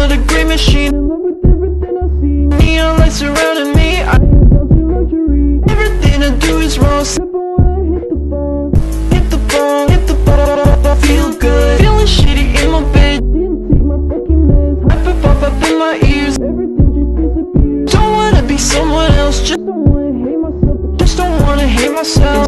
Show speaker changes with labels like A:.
A: of the great machine. In love with everything I see. Neon lights surrounding me. I ain't down to luxury. Everything I do is wrong. Tripping when I hit the phone. Hit the phone, hit the phone. I feel good. Feeling shitty in my bed. Didn't take my fucking meds. I feel pop up in my ears. Everything just disappears. Don't wanna be someone else. Just don't wanna hate myself. Just don't wanna hate myself.